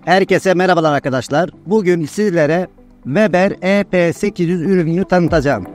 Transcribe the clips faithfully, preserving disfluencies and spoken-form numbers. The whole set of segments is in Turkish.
Herkese merhabalar arkadaşlar. Bugün sizlere Weber E P sekiz yüz ürününü tanıtacağım.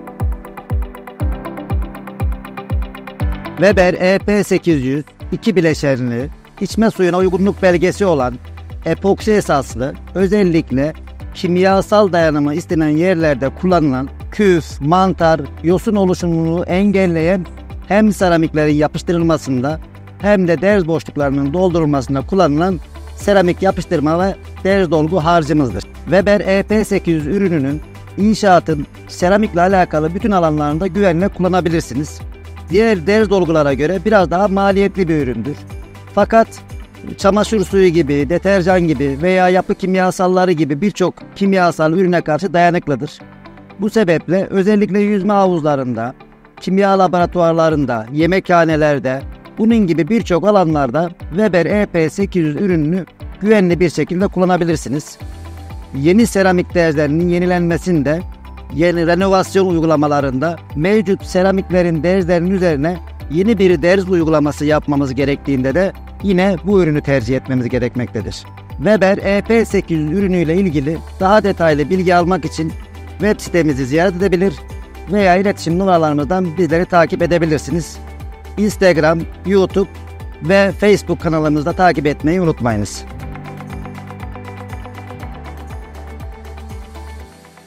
Weber E P sekiz yüz iki bileşenli, içme suyuna uygunluk belgesi olan epoksi esaslı, özellikle kimyasal dayanımı istenen yerlerde kullanılan küf, mantar, yosun oluşumunu engelleyen hem seramiklerin yapıştırılmasında hem de derz boşluklarının doldurulmasında kullanılan seramik yapıştırma ve derz dolgu harcımızdır. Weber E P sekiz yüz ürününün inşaatın seramikle alakalı bütün alanlarında güvenle kullanabilirsiniz. Diğer derz dolgulara göre biraz daha maliyetli bir üründür. Fakat çamaşır suyu gibi, deterjan gibi veya yapı kimyasalları gibi birçok kimyasal ürüne karşı dayanıklıdır. Bu sebeple özellikle yüzme havuzlarında, kimya laboratuvarlarında, yemekhanelerde, bunun gibi birçok alanlarda Weber E P sekiz yüz ürününü güvenli bir şekilde kullanabilirsiniz. Yeni seramik derzlerinin yenilenmesinde, yeni renovasyon uygulamalarında mevcut seramiklerin derzlerinin üzerine yeni bir derz uygulaması yapmamız gerektiğinde de yine bu ürünü tercih etmemiz gerekmektedir. Weber E P sekiz yüz ürünüyle ilgili daha detaylı bilgi almak için web sitemizi ziyaret edebilir veya iletişim numaralarımızdan bizleri takip edebilirsiniz. Instagram, YouTube ve Facebook kanalımızda takip etmeyi unutmayınız.